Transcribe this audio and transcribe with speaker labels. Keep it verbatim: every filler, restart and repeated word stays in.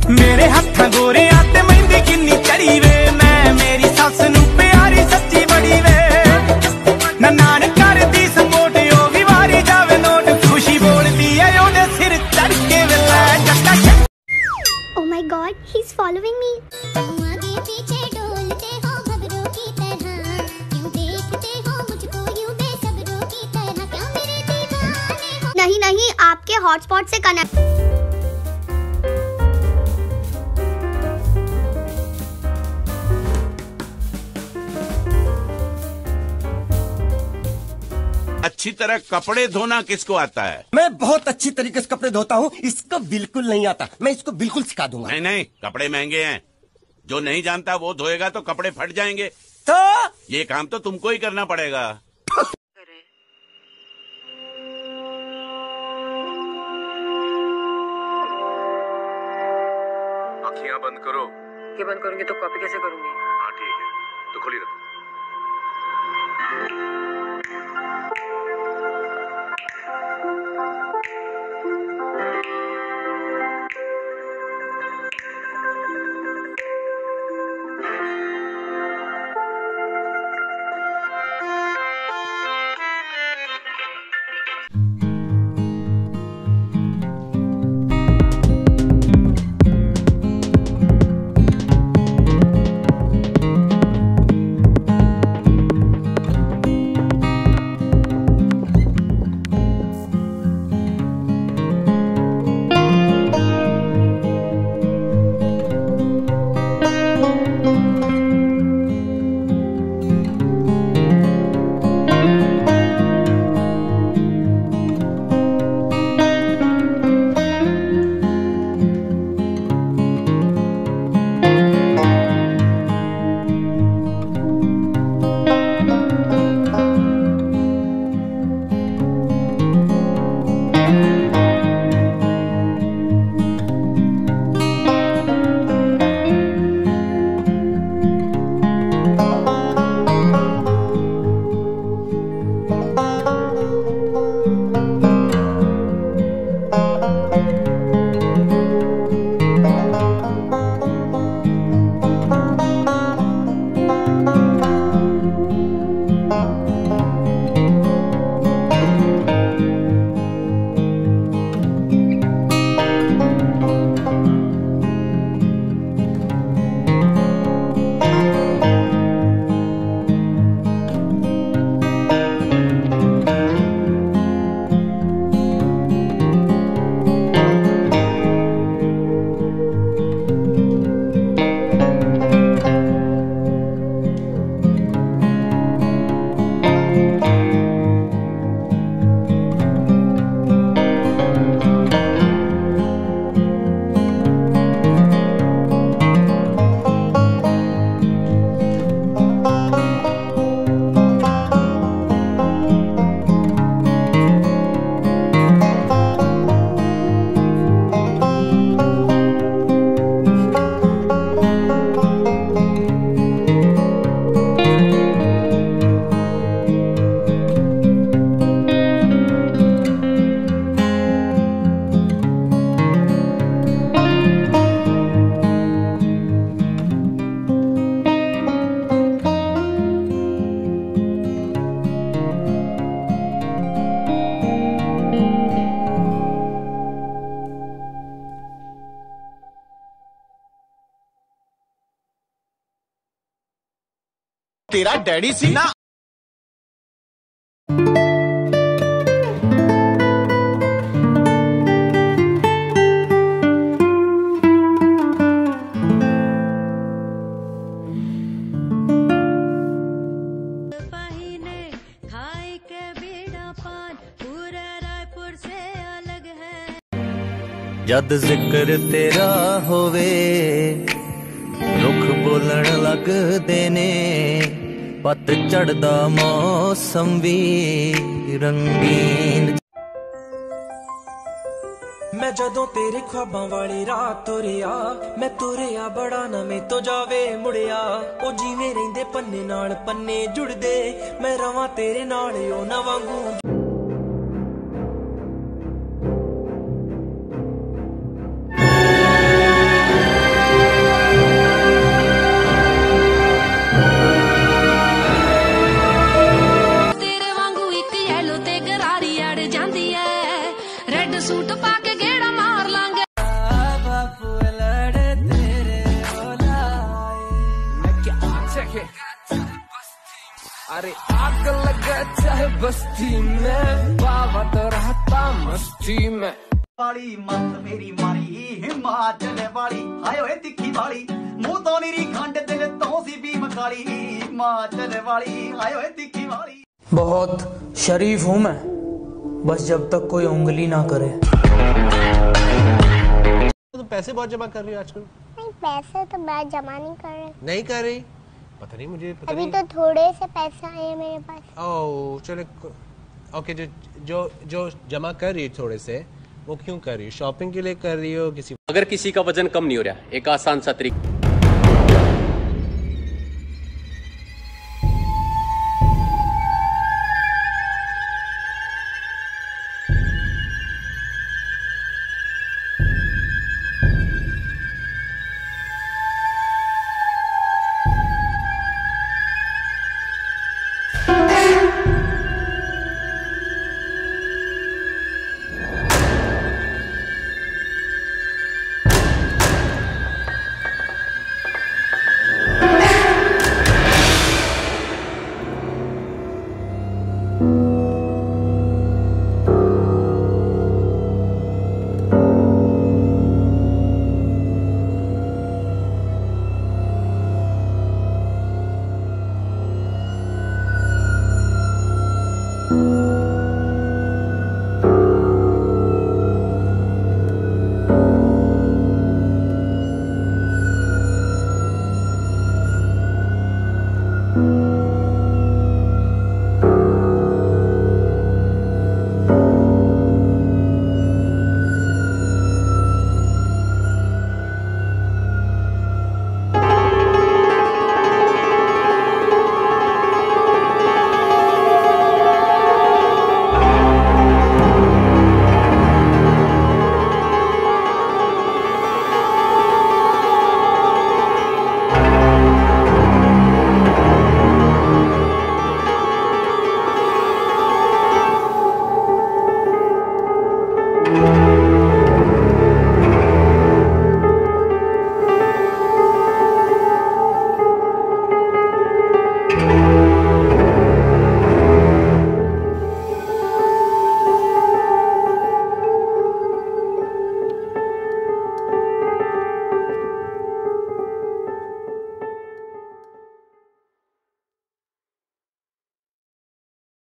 Speaker 1: मेरे हत्था गोरे आते मेहंदी किन्नी चढ़ी वे, मैं मेरी सस नू प्यारी सच्ची बड़ी वे, नान कर दी सपोर्ट ओ भी वारी जावे नोट, खुशी बोलदी है ओदे सिर चढ़ के वेला जट्टा।
Speaker 2: Oh my God, he's following me.
Speaker 3: आगे पीछे डोलते हो खबरों की तरह, क्यों देखते हो मुझको यूं बेसब्रों की तरह, क्या मेरे दीवाने हो?
Speaker 2: नहीं नहीं, आपके हॉटस्पॉट से कनेक्ट।
Speaker 4: अच्छी तरह कपड़े धोना किसको आता है?
Speaker 5: मैं बहुत अच्छी तरीके से कपड़े धोता हूँ, इसको बिल्कुल नहीं आता। मैं इसको बिल्कुल सिखा दूंगा।
Speaker 4: नहीं नहीं, कपड़े महंगे हैं, जो नहीं जानता वो धोएगा तो कपड़े फट जाएंगे।
Speaker 5: तो
Speaker 4: ये काम तो तुमको ही करना पड़ेगा।
Speaker 6: आँखें बंद करो।
Speaker 7: ये बंद करूंगी तो कॉपी कैसे करूंगी?
Speaker 6: हाँ ठीक है, तो खोली रखो।
Speaker 5: तेरा डैडी सी ना।
Speaker 8: जद जिक्र तेरा होवे रुख बोलण लगदे ने, पत चढ़दा मौसम भी रंगीन।
Speaker 9: मैं जदों तेरे ख्वाबां वाली रात तुरिया, मैं तुरिया बड़ा ना मैं तो जावे मुड़िया, ओ जिवें रहिंदे पन्ने नाल पन्ने जुड़दे, मैं रवां तेरे नाल ओ ना वांगू।
Speaker 10: अरे आग लगे चाहे बस्ती में, बाबा तो रहता मस्ती में।
Speaker 1: वाली मत मेरी मारी हिमाचल वाली, हाय ओए तिखी वाली, मुंह तो निरी खंड दिल तो सी भी मकाली, हिमाचल वाली हाय ओए तिखी वाली।
Speaker 11: बहुत शरीफ हूँ मैं, बस जब तक कोई उंगली ना करे।
Speaker 12: तो पैसे बहुत जमा कर रही हो आजकल?
Speaker 3: नहीं, पैसे तो मैं जमा नहीं कर रही।
Speaker 12: नहीं कर रही? पता नहीं मुझे पता
Speaker 3: अभी
Speaker 12: नहीं।
Speaker 3: तो थोड़े से पैसे आए हैं मेरे पास।
Speaker 12: ओह चलो, ओके। जो जो जो जमा कर रही है थोड़े से, वो क्यों कर रही हो? शॉपिंग के लिए कर रही हो? किसी
Speaker 13: अगर किसी का वजन कम नहीं हो रहा, एक आसान सा तरीका